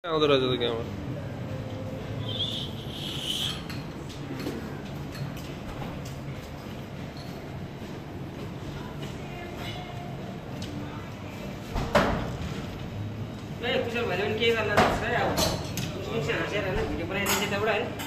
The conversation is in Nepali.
आउँदो रहेछ त क्यामेरा कुशल भाइले पनि के गर्ला जस्तो है अब उसले हाँसेर हैन भिडियो बनाइदिन्छ त्यहाँबाट हैन